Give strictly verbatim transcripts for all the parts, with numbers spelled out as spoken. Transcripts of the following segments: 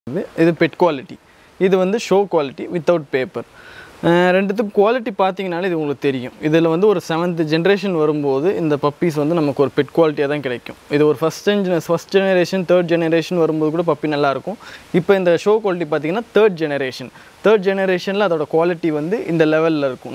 இது bed quality, இது வந்து ஷோ குவாலிட்டி வித்தவுட் பேப்பர். ரெண்டுத்துக்கும் குவாலிட்டி பார்த்தீங்கனாலே இது உங்களுக்கு தெரியும். இதில் வந்து ஒரு செவன்த் ஜென்ரேஷன் வரும்போது இந்த பப்பீஸ் வந்து நமக்கு ஒரு பெட் குவாலிட்டியாக தான் கிடைக்கும். இது ஒரு first first generation third generation வரும்போது கூட பப்பி நல்லாயிருக்கும். இப்போ இந்த ஷோ குவாலிட்டி பார்த்தீங்கன்னா தேர்ட் ஜெனரேஷன் தேர்ட் ஜெனரேஷனில் அதோட குவாலிட்டி வந்து இந்த லெவலில் இருக்கும்.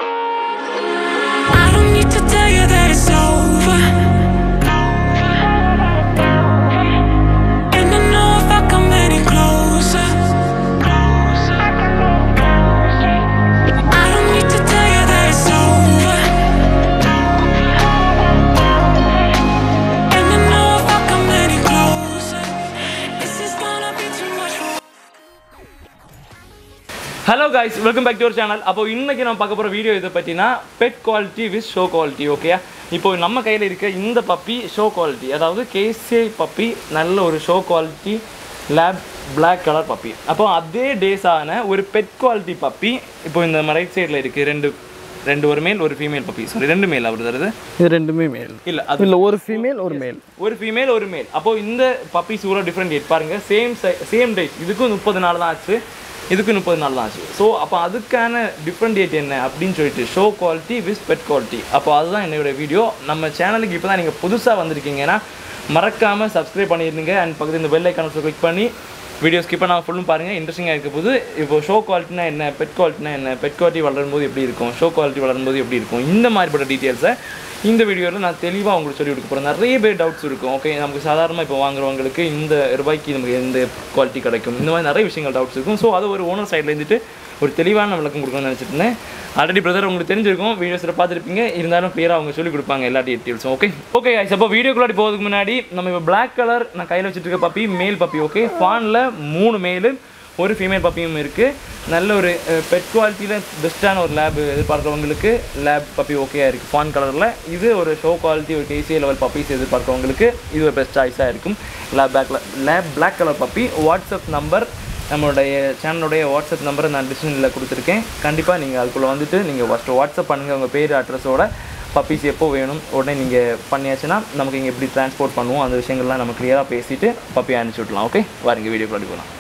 Hello guys, welcome back to our channel. அப்போ இன்னைக்கு நம்ம பார்க்க போற வீடியோ இத பத்தினா pet quality with show quality. ஓகேயா, இப்போ நம்ம கையில இருக்க இந்த பப்பி ஷோ குவாலிட்டி, அதாவது கேசிஐ பப்பி, நல்ல ஒரு show quality lab black colour puppy. அப்போ அதே டேஸ் ஆன ஒரு பெட் குவாலிட்டி பப்பி இப்போ இந்த ரைட் சைடில் இருக்கு. ரெண்டு ரெண்டு ஒரு மேல் ஒரு ஃபீமேல் பப்பி. சாரி, ரெண்டு மேல் அவர் தருது. இது ரெண்டுமே மேல் இல்ல, அது இல்ல ஒரு ஃபீமேல் ஒரு மேல் ஒரு ஃபீமேல் ஒரு மேல். அப்போ இந்த பப்பீஸ் கூட டிஃப்ரெண்ட் பாருங்க. சேம் சேம் டேஸ், இதுக்கும் முப்பது நாள் தான் ஆச்சு, இதுக்கு முப்பது நாள் தான் ஆச்சு. ஸோ அப்போ அதுக்கான டிஃப்ரெண்ட் டேட் என்ன அப்படின்னு சொல்லிட்டு show quality with pet quality. அப்போ அதுதான் என்னோட வீடியோ. நம்ம சேனலுக்கு இப்போ தான் நீங்கள் புதுசாக வந்திருக்கீங்கன்னா மறக்காமல் சப்ஸ்கிரைப் பண்ணிடுங்க. அண்ட் பக்கத்தில் இந்த பெல் ஐக்கானை கிளிக் பண்ணி வீடியோ ஸ்கிப் பண்ணால் ஃபுல்லும் பாருங்கள். இன்ட்ரெஸ்டிங்காக இருக்க போது. இப்போ ஷோ குவாலிட்டினா என்ன, பெட் குவாலிட்டினா என்ன, பெட் குவாலிட்டி வளரும்போது எப்படி இருக்கும், ஷோ குவாலிட்டி வளரும்போது எப்படி இருக்கும், இந்த மாதிரிப்பட்ட டீட்டெயில்ஸை இந்த வீடியோவில் நான் தெளிவாக உங்களுக்கு சொல்லி கொடுக்க போகிறேன். நிறைய பேர் டவுட்ஸ் இருக்கும். ஓகே, நமக்கு சாதாரணமாக இப்போ வாங்குறவங்களுக்கு இந்த ரூபாய்க்கு நமக்கு எந்த குவாலிட்டி கிடைக்கும், இந்த மாதிரி நிறைய விஷயங்கள் டவுட்ஸ் இருக்கும். ஸோ அது ஒரு ஓனர் சைடில் இருந்துட்டு ஒரு தெளிவான விளக்கம் கொடுக்கணும்னு நினச்சிட்டு இருந்தேன். ஆல்ரெடி பிரதர் உங்களுக்கு தெரிஞ்சிருக்கும், வீடியோஸில் பார்த்துருப்பீங்க. இருந்தாலும் கிளியராக அவங்க சொல்லிக் கொடுப்பாங்க எல்லா டீட்டெயில்ஸும். ஓகே ஓகே guys, அப்போ வீடியோக்குள்ளாடி போகிறதுக்கு முன்னாடி நம்ம இப்போ பிளாக் கலர் நான் கையில் வச்சுட்டு இருக்க பப்பி மேல் பப்பி. ஓகே, ஃபானில் மூணு மேலு ஒரு ஃபீமேல் பப்பியும் இருக்குது. நல்ல ஒரு பெட் குவாலிட்டியில் பெஸ்ட்டான ஒரு லேப் எதிர்பார்க்குறவங்களுக்கு லேப் பப்பி ஓகேயா இருக்குது ஃபான் கலரில். இது ஒரு ஷோ குவாலிட்டி ஒரு கேசிஐ லெவல் பப்பீஸ் எதிர்பார்க்குறவங்களுக்கு இது ஒரு பெஸ்ட் சாய்ஸாக இருக்கும். Lab back lab black colour puppy. WhatsApp number, நம்மளுடைய சேனலுடைய வாட்ஸ்அப் நம்பரை நான் டிஸ்கிரிப்ஷனில் கொடுத்துருக்கேன். கண்டிப்பாக நீங்கள் அதுக்குள்ளே வந்துட்டு நீங்கள் ஃபஸ்ட்டு வாட்ஸ்அப் பண்ணுங்கள். உங்கள் பேர் அட்ரஸோட பப்பீஸ் எப்போ வேணும் உடனே நீங்கள் பண்ணியாச்சுன்னா நமக்கு இங்கே எப்படி ட்ரான்ஸ்போர்ட் பண்ணுவோம் அந்த விஷயங்கள்லாம் நம்ம கிளியராக பேசிவிட்டு பப்பி அனுப்பிச்சி விடலாம். ஓகே, வாருங்க வீடியோ கொண்டு போகலாம்.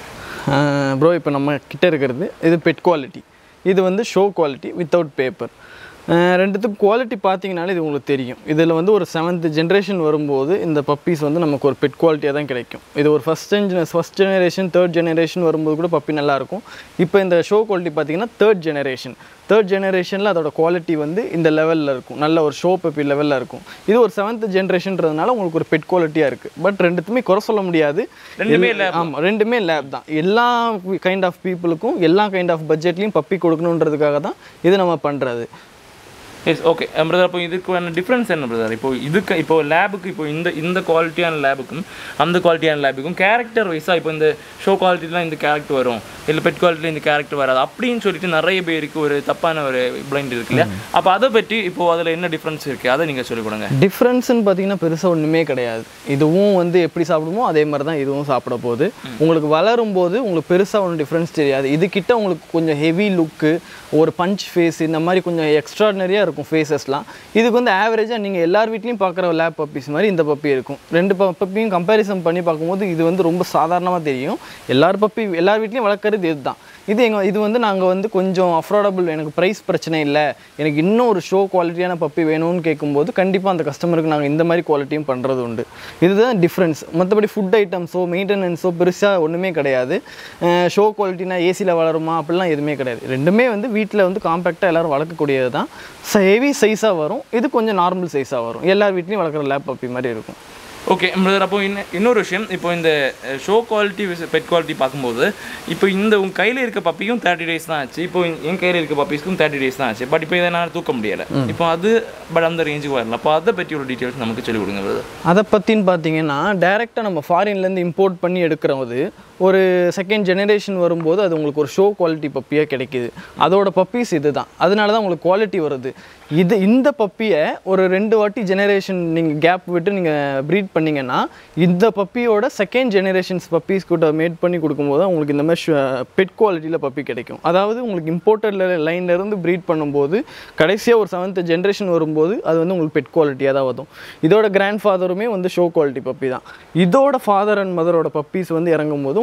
ப்ரோ, இப்போ நம்ம கிட்ட இருக்கிறது இது பெட் குவாலிட்டி, இது வந்து ஷோ குவாலிட்டி வித்தவுட் பேப்பர். ரெண்டுத்துக்கும் குவாலிட்டி பார்த்தீங்கனாலே இது உங்களுக்கு தெரியும். இதில் வந்து ஒரு செவன்த் ஜென்ரேஷன் வரும்போது இந்த பப்பீஸ் வந்து நமக்கு ஒரு பெட் குவாலிட்டியாக தான் கிடைக்கும். இது ஒரு first first generation third generation வரும்போது கூட பப்பி நல்லாயிருக்கும். இப்போ இந்த ஷோ குவாலிட்டி பார்த்தீங்கன்னா தேர்ட் ஜெனரேஷன் தேர்ட் ஜெனரேஷனில் அதோட குவாலிட்டி வந்து இந்த லெவலில் இருக்கும். நல்ல ஒரு ஷோ பப்பி லெவலில் இருக்கும். இது ஒரு செவன்த் ஜென்ரேஷன்றதுனால உங்களுக்கு ஒரு பெட் குவாலிட்டியாக இருக்குது. பட் ரெண்டுத்துமே குறை சொல்ல முடியாது. ரெண்டுமே ஆமாம், ரெண்டுமே லேப் தான். எல்லா கைண்ட் ஆஃப் பீப்புளுக்கும் எல்லா கைண்ட் ஆஃப் பட்ஜெட்லையும் பப்பி கொடுக்கணுன்றதுக்காக தான் இது நம்ம பண்ணுறது. Yes, okay brother. அப்போ இதுக்கான டிஃப்ரென்ஸ் என்ன பிரதர்? இப்போ இதுக்கு இப்போ லேபுக்கு இப்போ இந்த இந்த குவாலிட்டியான லேபுக்கும் அந்த குவாலிட்டியான லேபுக்கும் கேரக்டர் வைஸாக இப்போ இந்த ஷோ குவாலிட்டிலாம் இந்த கேரக்டர் வரும், இல்லை பெட் குவாலிட்டியில் இந்த கேரக்டர் வராது அப்படின்னு சொல்லிட்டு நிறைய பேருக்கு ஒரு தப்பான ஒரு பிளைண்ட் இருக்கு இல்லையா? அப்போ அதை பற்றி இப்போ அதில் என்ன டிஃப்ரென்ஸ் இருக்குது அதை நீங்கள் சொல்லிக் கொடுங்க. டிஃப்ரென்ஸ்ன்னு பார்த்தீங்கன்னா பெருசாக ஒன்றுமே கிடையாது. இதுவும் வந்து எப்படி சாப்பிடுமோ அதே மாதிரி தான் இதுவும் சாப்பிட போகுது. உங்களுக்கு வளரும் போது உங்களுக்கு பெருசாக ஒன்றும் டிஃப்ரென்ஸ் தெரியாது. இதுக்கிட்ட உங்களுக்கு கொஞ்சம் ஹெவி லுக்கு, ஒரு பஞ்ச் ஃபேஸ், இந்த மாதிரி கொஞ்சம் எக்ஸ்ட்ராடினரியாக இருக்கும் ஃபேஸஸ்லாம். இதுக்கு வந்து ஆவரேஜாக நீங்கள் எல்லார் வீட்லேயும் பார்க்குற லேப் பப்பீஸ் மாதிரி இந்த பப்பி இருக்கும். ரெண்டு பப்பியும் கம்பேரிசன் பண்ணி பார்க்கும்போது இது வந்து ரொம்ப சாதாரணமாக தெரியும். எல்லார் பப்பி எல்லார் வீட்லேயும் வளர்க்குறது இது தான். இது எங்கள் இது வந்து நாங்கள் வந்து கொஞ்சம் அஃபோர்டபுள், எனக்கு ப்ரைஸ் பிரச்சனை இல்லை, எனக்கு இன்னும் ஒரு ஷோ குவாலிட்டியான பப்பி வேணும்னு கேட்கும்போது கண்டிப்பாக அந்த கஸ்டமருக்கு நாங்கள் இந்த மாதிரி குவாலிட்டியும் பண்ணுறது உண்டு. இதுதான் டிஃப்ரென்ஸ். மற்றபடி ஃபுட் ஐட்டம்ஸோ மெயின்டெனன்ஸோ பெருசாக ஒன்றுமே கிடையாது. ஷோ குவாலிட்டினா ஏசியில் வளருமா அப்படிலாம் எதுவுமே கிடையாது. ரெண்டுமே வந்து வீட்டில் வந்து காம்பேக்டாக எல்லோரும் வளர்க்கக்கூடியது தான். ஹெவி சைஸாக வரும், இது கொஞ்சம் நார்மல் சைஸாக வரும். எல்லார் வீட்லேயும் வளர்க்குற லேப் பப்பி மாதிரி இருக்கும். Okay brother. அப்போ இன்னும் இன்னொரு விஷயம், இப்போ இந்த ஷோ குவாலிட்டி பெட் குவாலிட்டி பார்க்கும்போது இப்போ இந்த உங்கள் கையில் இருக்க பப்பியும் தேர்ட்டி டேஸ் தான் ஆச்சு, இப்போ என் கையில் இருக்க பப்பீஸ்க்கும் தேர்ட்டி டேஸ் தான் ஆச்சு. பட் இப்போ இதை நான் தூக்க முடியலை. இப்போ அது பட் அந்த ரேஞ்சுக்கு வரல. அப்போ அதை பற்றி ஒரு டீட்டெயில்ஸ் நமக்கு சொல்லிக் கொடுங்க பிரதர். அதை பற்றின்னு பார்த்தீங்கன்னா டேரெக்டாக நம்ம ஃபாரின்லேருந்து இம்போர்ட் பண்ணி எடுக்கிறது ஒரு செகண்ட் ஜெனரேஷன் வரும்போது அது உங்களுக்கு ஒரு ஷோ குவாலிட்டி பப்பியாக கிடைக்கிது. அதோட பப்பீஸ் இது தான், அதனால தான் உங்களுக்கு குவாலிட்டி வருது. இது இந்த பப்பியை ஒரு ரெண்டு வாட்டி ஜெனரேஷன் நீங்கள் கேப் விட்டு நீங்கள் ப்ரீட் பண்ணிங்கன்னா இந்த பப்பியோட செகண்ட் ஜெனரேஷன்ஸ் பப்பீஸ் கூட மேட் பண்ணி கொடுக்கும்போது உங்களுக்கு இந்த மாதிரி பெட் குவாலிட்டியில் பப்பி கிடைக்கும். அதாவது உங்களுக்கு இம்போர்ட்டட் லைன்லேருந்து ப்ரீட் பண்ணும்போது கடைசியாக ஒரு செவன்த் ஜென்ரேஷன் வரும்போது அது வந்து உங்களுக்கு பெட் குவாலிட்டியாக தான் வரும். இதோட கிராண்ட் ஃபாதருமே வந்து ஷோ குவாலிட்டி பப்பி தான். இதோட ஃபாதர் அண்ட் மதரோட பப்பீஸ் வந்து இறங்கும் போது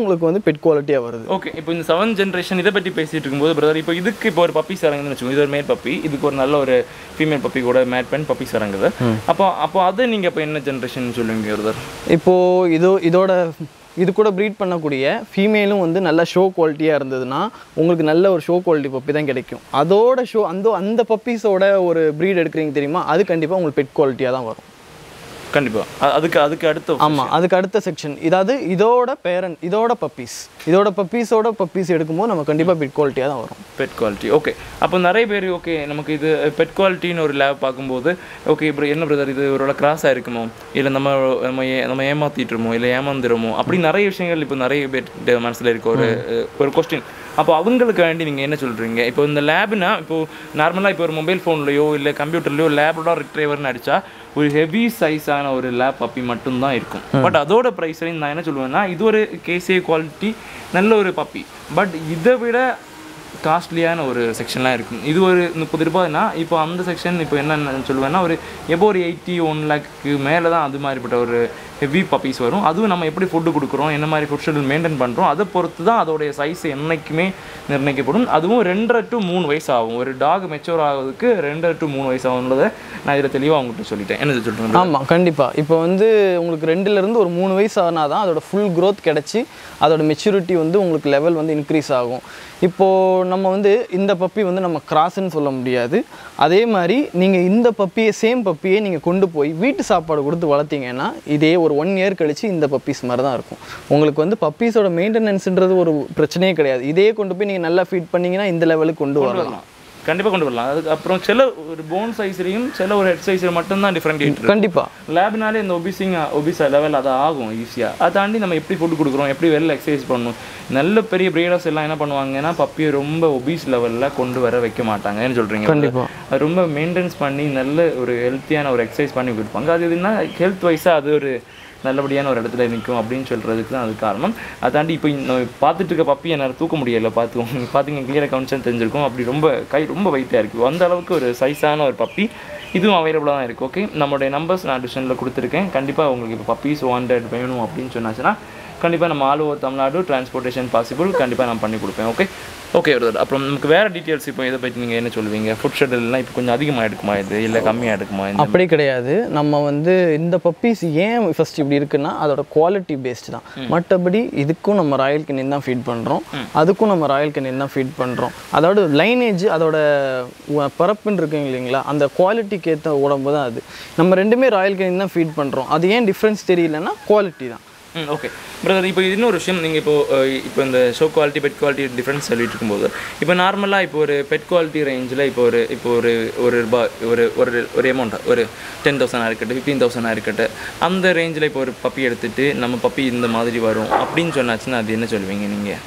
உங்களுக்கு வந்து பெட் குவாலிட்டியாக வருது. ஓகே, இப்போ இந்த செவன் ஜென்ரேஷன் இதை பற்றி பேசிட்டு இருக்கும்போது பிரதர், இப்போ இதுக்கு இப்போ ஒரு பப்பீஸ் இறங்குதுன்னு வச்சுக்கோங்க, இது ஒரு மேல் பப்பி, இதுக்கு ஒரு நல்ல ஒரு ஃபீமேல் பப்பி கூட மேட் பென் பப்பீஸ் இறங்குது. அப்போ அப்போ அதை நீங்கள் இப்போ என்ன ஜென்ரேஷன் சொல்லுவீங்க பிரதர்? இப்போது இதோ இதோட இது கூட ப்ரீட் பண்ணக்கூடிய ஃபீமேலும் வந்து நல்ல ஷோ குவாலிட்டியாக இருந்ததுன்னா உங்களுக்கு நல்ல ஒரு ஷோ குவாலிட்டி பப்பி தான் கிடைக்கும். அதோட ஷோ அந்த அந்த பப்பீஸோட ஒரு ப்ரீட் எடுக்கிறீங்க தெரியுமா, அது கண்டிப்பாக உங்களுக்கு பெட் குவாலிட்டியாக தான் வரும். கண்டிப்பாக அதுக்கு அதுக்கு அடுத்த ஆமாம் அதுக்கு அடுத்த செக்ஷன் இதாவது இதோட பேரண்ட் இதோட பப்பீஸ் இதோட பப்பீஸோட பப்பீஸ் எடுக்கும்போது நம்ம கண்டிப்பாக பெட் குவாலிட்டியாக தான் வரும். Pet quality okay. அப்போ நிறைய பேர் ஓகே நமக்கு இது பெட் குவாலிட்டின்னு ஒரு லேப் பார்க்கும்போது ஓகே இப்போ என்ன பிரதர் இது ஒரு கிராஸாக இருக்குமோ இல்லை நம்ம நம்ம ஏ நம்ம ஏமாற்றிட்டுருமோ இல்லை ஏமாந்துருமோ அப்படி நிறைய விஷயங்கள் இப்போ நிறைய பேர் மனசில் இருக்க ஒரு ஒரு கொஸ்டின். அப்போ அவங்களுக்கு வேண்டி நீங்கள் என்ன சொல்கிறீங்க? இப்போ இந்த லேப்னா இப்போது நார்மலாக இப்போ ஒரு மொபைல் ஃபோன்லையோ இல்லை கம்ப்யூட்டர்லையோ லேப்டா ரிட்ரைவர்னு அடித்தா ஒரு ஹெவி சைஸான ஒரு லேப் பப்பி மட்டும்தான் இருக்கும். பட் அதோட ப்ரைஸ் ரேஞ்ச் நான் என்ன சொல்லுவேன்னா இது ஒரு கேசிஏ குவாலிட்டி நல்ல ஒரு பப்பி, பட் இதை விட காஸ்ட்லியான ஒரு செக்ஷன்லாம் இருக்கும். இது ஒரு முப்பது ரூபாய்னா இப்போ அந்த செக்ஷன் இப்போ என்னென்னு சொல்லுவேன்னா ஒரு எபோ ஒரு எயிட்டி ஒன் லேக்கு மேலே தான் அது மாதிரிப்பட்ட ஒரு ஹெவி பப்பீஸ் வரும். அதுவும் நம்ம எப்படி ஃபுட்டு கொடுக்குறோம், என்ன மாதிரி ஃபுட் ஷெட்யூல் மெயின்டைன் பண்ணுறோம், அதை பொறுத்து தான் அதோடைய சைஸ் என்றைக்குமே நிர்ணயிக்கப்படும். அதுவும் ரெண்டரை டு மூணு வயசு ஆகும். ஒரு டாக் மெச்சூர் ஆகிறதுக்கு ரெண்டரை டு மூணு வயசு ஆகுன்றதை நான் இதில் தெளிவாக அவங்ககிட்ட சொல்லிட்டேன். என்ன சொல்கிறேன்? ஆமாம் கண்டிப்பாக. இப்போ வந்து உங்களுக்கு ரெண்டுலேருந்து ஒரு மூணு வயசு ஆனால் தான் அதோட ஃபுல் க்ரோத் கிடச்சி அதோட மெச்சூரிட்டி வந்து உங்களுக்கு லெவல் வந்து இன்க்ரீஸ் ஆகும். இப்போது நம்ம வந்து இந்த பப்பி வந்து நம்ம கிராஸ்ன்னு சொல்ல முடியாது. அதே மாதிரி நீங்கள் இந்த பப்பியை சேம் பப்பியை நீங்கள் கொண்டு போய் வீட்டு சாப்பாடு கொடுத்து வளர்த்தீங்கன்னா இதே ஒரு ஒன் இயர் கழிச்சு இந்த பப்பீஸ் மாதிரி தான் இருக்கும். உங்களுக்கு வந்து பப்பீஸோட மெயின்டெனன்ஸ்ன்றது ஒரு பிரச்சனையே கிடையாது. இதே கொண்டு போய் நீங்கள் நல்லா ஃபீட் பண்ணிங்கன்னா இந்த லெவலுக்கு கொண்டு வரலாம். கண்டிப்பாக கொண்டு வரலாம். அதுக்கு அப்புறம் சில ஒரு போன் சைஸ்லையும் சில ஒரு ஹெட் சைஸில் மட்டும்தான் டிஃப்ரெண்ட். கண்டிப்பாக லேப்னாலே இந்த ஒபிசிங் ஒபிசா லெவல் அதை ஆகும் ஈஸியாக. அதை தாண்டி நம்ம எப்படி ஃபுட் கொடுக்குறோம், எப்படி வெளில எக்ஸசைஸ் பண்ணணும். நல்ல பெரிய ப்ரீடர்ஸ் எல்லாம் என்ன பண்ணுவாங்கன்னா பப்பியை ரொம்ப ஒபீஸ் லெவலில் கொண்டு வர வைக்க மாட்டாங்க. என்ன சொல்கிறீங்க? கண்டிப்பாக அது ரொம்ப மெயின்டெனன்ஸ் பண்ணி நல்ல ஒரு ஹெல்த்தியான ஒரு எக்ஸசைஸ் பண்ணி கொடுப்பாங்க. அது எதுனா ஹெல்த் வைஸாக அது ஒரு நல்லபடியான ஒரு இடத்துல நிற்கும் அப்படின்னு சொல்கிறதுக்கு தான் அது காரணம். அதை தாண்டி இப்போ நம்ம பார்த்துட்டு இருக்க பப்பி என்னால் தூக்க முடியலை. பார்த்துக்கோங்க பார்த்தீங்க கிளியராக கவுன்சன் தெரிஞ்சிருக்கும். அப்படி ரொம்ப கை ரொம்ப வெயிட்டாக இருக்குது. அந்த அளவுக்கு ஒரு சைஸான ஒரு பப்பி இதுவும் அவைலபிளாக தான் இருக்குது. ஓகே, நம்மளுடைய நம்பர்ஸ் நான் டிஸ்கிரிப்ஷனில் கொடுத்துருக்கேன். கண்டிப்பாக உங்களுக்கு இப்போ பப்பீஸ் வாண்டட் வேணும் அப்படின்னு சொன்னாச்சுன்னா கண்டிப்பாக நம்ம all over Tamil Nadu transportation possible கண்டிப்பாக நான் பண்ணி கொடுப்பேன். ஓகே ஓகே வருது. அப்புறம் நமக்கு வேறு டீட்டெயில்ஸ் இப்போ இதை பற்றி நீங்கள் என்ன சொல்லுவீங்க? ஃபுட் ஷெட்யூல்லாம் இப்போ கொஞ்சம் அதிகமாக எடுக்குமா இது இல்லை கம்மியாக எடுக்குமா? அப்படி கிடையாது. நம்ம வந்து இந்த பப்பீஸ் ஏன் ஃபர்ஸ்ட் இப்படி இருக்குன்னா அதோட குவாலிட்டி பேஸ்டு தான். மற்றபடி இதுக்கும் நம்ம ராயல் கெனின் தான் ஃபீட் பண்ணுறோம், அதுக்கும் நம்ம ராயல் கெனின் தான் ஃபீட் பண்ணுறோம். அதோட லைனேஜ் அதோட பரப்புன்னு இருக்குங்க இல்லைங்களா, அந்த குவாலிட்டிக்கு ஏற்ற உடம்பு தான் அது. நம்ம ரெண்டுமே ராயல் கெனின் தான் ஃபீட் பண்ணுறோம். அது ஏன் டிஃப்ரென்ஸ் தெரியலன்னா குவாலிட்டி தான். ம் ஓகே பிரதர். இப்போ இன்னொரு விஷயம், நீங்கள் இப்போ இப்போ இந்த show quality pet quality difference சொல்லிட்டு இருக்கும்போது இப்போ நார்மலாக இப்போ ஒரு பெட் குவாலிட்டி ரேஞ்சில் இப்போ ஒரு இப்போ ஒரு ஒரு ரூபாய் ஒரு ஒரு ஒரு அமௌண்ட்டாக ஒரு டென் தௌசண்டாக இருக்கட்டும் ஃபிஃப்டீன் தௌசண்டாக இருக்கட்டும் அந்த ரேஞ்சில் இப்போ ஒரு பப்பி எடுத்துகிட்டு நம்ம பப்பி இந்த மாதிரி வரும் அப்படின்னு சொன்னாச்சுன்னா அது என்ன சொல்லுவீங்க நீங்கள்?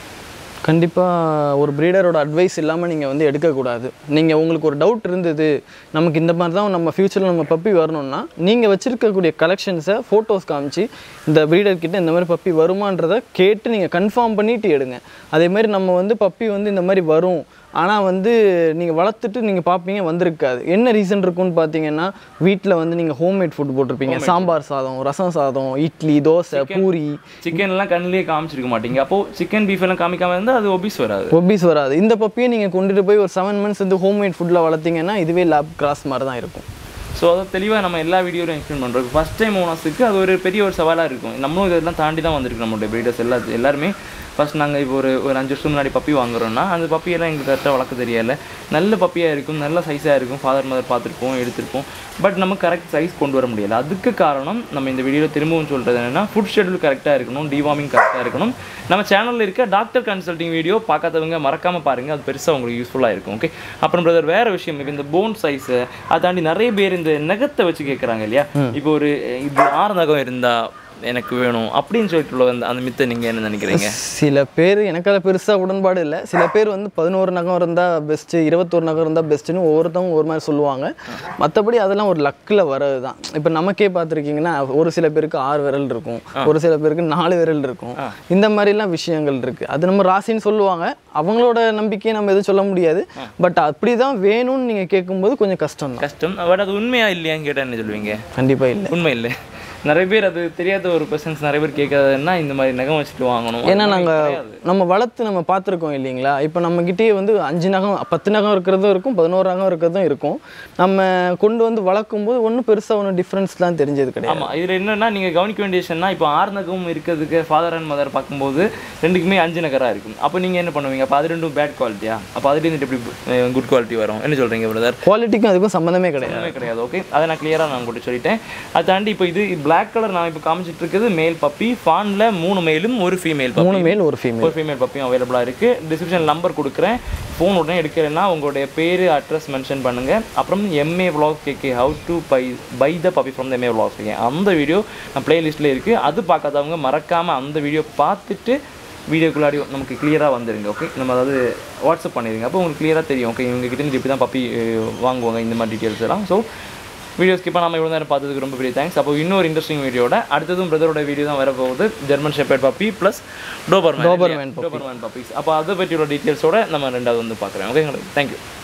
கண்டிப்பாக ஒரு ப்ரீடரோட அட்வைஸ் இல்லாமல் நீங்கள் வந்து எடுக்கக்கூடாது. நீங்கள் உங்களுக்கு ஒரு டவுட் இருந்தது நமக்கு இந்த மாதிரி தான் நம்ம ஃப்யூச்சரில் நம்ம பப்பி வரணும்னா நீங்கள் வச்சுருக்கக்கூடிய கலெக்ஷன்ஸை ஃபோட்டோஸ் காமிச்சு இந்த ப்ரீடர்கிட்ட இந்த மாதிரி பப்பி வருமானதை கேட்டு நீங்கள் கன்ஃபார்ம் பண்ணிவிட்டு எடுங்க. அதேமாதிரி நம்ம வந்து பப்பி வந்து இந்த மாதிரி வரும் ஆனால் வந்து நீங்கள் வளர்த்துட்டு நீங்கள் பார்ப்பீங்க வந்திருக்காது. என்ன ரீசன் இருக்குன்னு பார்த்தீங்கன்னா வீட்டில் வந்து நீங்கள் ஹோம்மேட் ஃபுட் போட்டிருப்பீங்க, சாம்பார் சாதம், ரசம் சாதம், இட்லி, தோசை, பூரி, சிக்கன்லாம் கண்ணிலேயே காமிச்சிருக்க மாட்டீங்க. அப்போது சிக்கன் பீஃப் எல்லாம் காமிக்காமல் இருந்தால் அது ஒபீஸ் வராது ஒபீஸ் வராது. இந்த பப்பியை நீங்கள் கொண்டுட்டு போய் ஒரு செவன் மந்த்ஸ் வந்து ஹோம்மேட் ஃபுட்டில் வளர்த்தீங்கன்னா இதுவே லேப் கிராஸ் மாதிரி தான் இருக்கும். ஸோ அதை தெளிவாக நம்ம எல்லா வீடியோலையும் எக்ஸ்பிளைன் பண்ணுறோம். ஃபஸ்ட் டைம் ஓனர்ஸுக்கு அது ஒரு பெரிய ஒரு சவாலாக இருக்கும். நம்மளும் இதெல்லாம் தாண்டி தான் வந்திருக்கு. நம்மளுடைய ப்ரீடர்ஸ் எல்லா எல்லாருமே ஃபஸ்ட் நாங்கள் இப்போ ஒரு ஒரு அஞ்சு வருஷம் முன்னாடி பப்பி வாங்குறோன்னா அந்த பப்பியெல்லாம் எங்களுக்கு கரெக்டாக வளர்க்க தெரியலை. நல்ல பப்பியாக இருக்கும், நல்ல சைஸாக இருக்கும், ஃபாதர் மதர் பார்த்துருப்போம் எடுத்திருப்போம், பட் நம்ம கரெக்ட் சைஸ் கொண்டு வர முடியலை. அதுக்கு காரணம் நம்ம இந்த வீடியோவில் திரும்பவும் சொல்கிறது என்னென்னா ஃபுட் ஷெட்யூல் கரெக்டாக இருக்கணும், டிவார்மிங் கரெக்டாக இருக்கணும். நம்ம சேனலில் இருக்க டாக்டர் கன்சல்டிங் வீடியோ பார்க்காதவங்க மறக்காமல் பாருங்கள், அது பெருசாக உங்களுக்கு யூஸ்ஃபுல்லாக இருக்கும். ஓகே, அப்புறம் பிரதர் வேறு விஷயம், இப்போ இந்த போன் சைஸு அதை தாண்டி நிறைய பேர் இந்த நகத்தை வச்சு கேட்குறாங்க இல்லையா. இப்போ ஒரு இது ஆறு நகம் இருந்தால் எனக்கு வேணும் அப்படின்னு சொல்லிட்டு உள்ள அந்த மித்தை நீங்கள் என்ன நினைக்கிறீங்க? சில பேர் எனக்கு அதை பெருசாக உடன்பாடு இல்லை. சில பேர் வந்து பதினோரு நகம் இருந்தால் பெஸ்ட்டு, இருபத்தோரு நகம் இருந்தால் பெஸ்ட்டுன்னு ஒவ்வொருத்தவங்க ஒரு மாதிரி சொல்லுவாங்க. மற்றபடி அதெல்லாம் ஒரு லக்கில் வர்றது தான். இப்போ நமக்கே பார்த்துருக்கீங்கன்னா ஒரு சில பேருக்கு ஆறு விரல் இருக்கும், ஒரு சில பேருக்கு நாலு விரல் இருக்கும். இந்த மாதிரிலாம் விஷயங்கள் இருக்குது. அது நம்ம ராசின்னு சொல்லுவாங்க, அவங்களோட நம்பிக்கையை நம்ம எதுவும் சொல்ல முடியாது. பட் அப்படி தான் வேணும்னு நீங்கள் கேட்கும்போது கொஞ்சம் கஷ்டம் தான். கஷ்டம். பட் அது உண்மையா இல்லையான்னு கேட்டால் என்ன சொல்லுவீங்க? கண்டிப்பாக இல்லை, உண்மை இல்லை. நிறைய பேர் அது தெரியாத ஒரு கொஸ்டின்ஸ் நிறைய பேர் கேட்காதுன்னா இந்த மாதிரி நகம் வச்சுட்டு வாங்கணும். ஏன்னா நாங்கள் நம்ம வளர்த்து நம்ம பார்த்துருக்கோம் இல்லைங்களா. இப்போ நம்மக்கிட்டே வந்து அஞ்சு நகம் பத்து நகம் இருக்கிறதும் இருக்கும், பதினோரு நகம் இருக்கிறதும் இருக்கும். நம்ம கொண்டு வந்து வளர்க்கும் போது ஒன்றும் பெருசாக ஒன்றும் டிஃப்ரென்ஸ்லாம் தெரிஞ்சது கிடையாது. ஆமாம், இதில் என்னென்னா நீங்கள் கவனிக்க வேண்டிய விஷயம்னா இப்போ ஆறு நகம் இருக்கிறதுக்கு ஃபாதர் அண்ட் மதர் பார்க்கும்போது ரெண்டுக்குமே அஞ்சு நகராக இருக்கும். அப்போ நீங்கள் என்ன பண்ணுவீங்க? அப்போ அது ரெண்டும் பேட் குவாலிட்டியா? அப்போ அதுலேருந்து எப்படி குட் குவாலிட்டி வரும்? என்ன சொல்கிறீங்க பிரதர்? குவாலிட்டிக்கும் அதுக்கும் சம்மந்தமே கிடையாது கிடையாது ஓகே, அதை நான் கிளியராக நான் உங்கள்கிட்ட சொல்லிட்டேன். அதை தாண்டி இப்போ இது பிளாக் கலர் நான் இப்போ காமிச்சிட்டு இருக்குது மேல் பப்பி. ஃபானில் மூணு மேலும் ஒரு ஃபீமேல் மூணு மேல் ஒரு ஃபீமேல் ஒரு ஃபீமேல் பப்பியும் அவைலபிளாக இருக்குது. டிஸ்கிரிப்ஷன் நம்பர் கொடுக்குறேன். ஃபோன் உடனே எடுக்கிறேன்னா உங்களுடைய பேர் அட்ரஸ் மென்ஷன் பண்ணுங்கள். அப்புறம் MA vlog KK how to buy buy the puppy from the MA vlog KK அந்த வீடியோ நான் பிளேலிஸ்ட்டில் இருக்குது. அது பார்க்காதவங்க மறக்காமல் அந்த வீடியோ பார்த்துட்டு வீடியோக்குள்ளாடியோ நமக்கு கிளியராக வந்துடுங்க. ஓகே, நம்ம அதாவது வாட்ஸ்அப் பண்ணிடுங்க. அப்போ உங்களுக்கு கிளியராக தெரியும். ஓகே, இவங்ககிட்ட இப்படி தான் பப்பி வாங்குவாங்க இந்த மாதிரி டீட்டெயில்ஸ் எல்லாம். ஸோ வீடியோ ஸ்கிப் பண்ணாமல் இவ்வளோ நேரம் பார்த்ததுக்கு ரொம்ப பெரிய தேங்க்ஸ். அப்போ இன்னொரு இன்ட்ரெஸ்டிங் வீடியோட அடுத்ததும் பிரதரோட வீடியோ தான் வரப்போகுது. German shepherd puppy plus Doberman Doberman Doberman puppies. அப்போ அதை பற்றியோட டீட்டெயில்ஸோட நம்ம ரெண்டாவது வந்து பார்க்குறேன். Okay, thank you.